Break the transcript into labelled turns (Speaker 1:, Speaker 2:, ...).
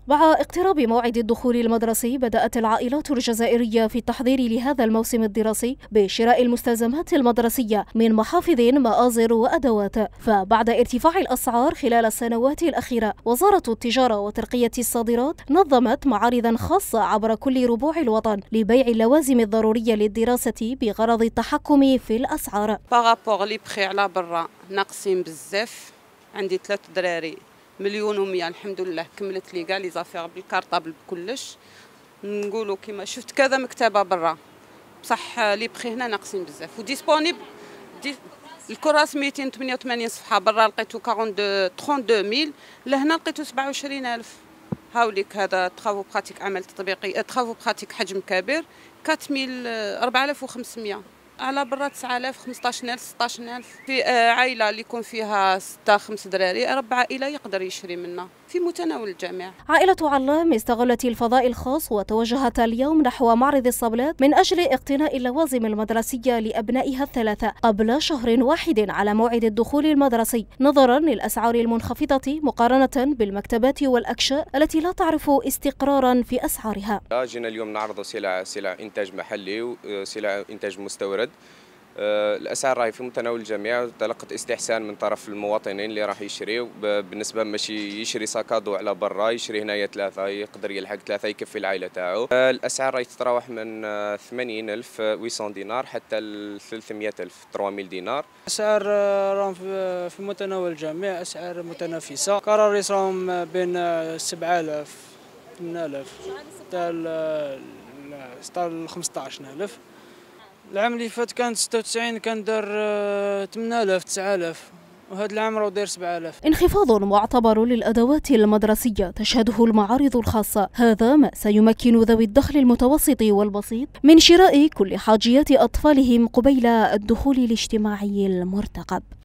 Speaker 1: مع اقتراب موعد الدخول المدرسي، بدأت العائلات الجزائرية في التحضير لهذا الموسم الدراسي بشراء المستلزمات المدرسية من محافظ، مآزر وأدوات. فبعد ارتفاع الأسعار خلال السنوات الأخيرة، وزارة التجارة وترقية الصادرات نظمت معارضا خاصة عبر كل ربوع الوطن لبيع اللوازم الضرورية للدراسة بغرض التحكم في الأسعار.
Speaker 2: باغابوغ لي بخي على برا ناقصين بزاف. عندي 3 دراري، 1,100,000 الحمد لله، كملت لي كاع لي زافير بالكارطابل بكلش. نقولوا كيما شفت كذا مكتبه برا، بصح لي بخي هنا ناقصين بزاف وديسپونيبل. الكراس 288 صفحه، برا لقيتو 32000، لهنا لقيتو 27000. هاوليك هذا ترافو براتيك، عمل تطبيقي، ترافو براتيك حجم كبير، 4500. على برا 9000، 15000، 16000. في عائله اللي يكون فيها 6 5 دراري، ربع عائله يقدر يشري منها، في متناول الجميع.
Speaker 1: عائلة علام استغلت الفضاء الخاص وتوجهت اليوم نحو معرض الصبلات من أجل اقتناء اللوازم المدرسية لأبنائها الثلاثة قبل شهر واحد على موعد الدخول المدرسي، نظرا للأسعار المنخفضة مقارنة بالمكتبات والأكشاء التي لا تعرف استقرارا في أسعارها.
Speaker 3: جينا اليوم نعرضوا سلع إنتاج محلي وسلع إنتاج مستورد. الاسعار راهي في متناول الجميع، تلقت استحسان من طرف المواطنين اللي راح يشريوا. بالنسبه ماشي يشري ساكادو على برا، يشري هنايا 3 يقدر يلحق 3 يكفي العائله تاعو. الاسعار راهي تتراوح من 80,800 دينار حتى ل 300,000 3000 دينار.
Speaker 4: الاسعار راهم في متناول الجميع، اسعار متنافسه. كراريس راهم بين 7000 8000 حتى 15000. العام اللي فات كان 96 كان دار 8000 9000، وهذا العام راه داير 7000.
Speaker 1: انخفاض معتبر للأدوات المدرسية تشهده المعارض الخاصة، هذا ما سيمكن ذوي الدخل المتوسط والبسيط من شراء كل حاجيات أطفالهم قبيل الدخول الاجتماعي المرتقب.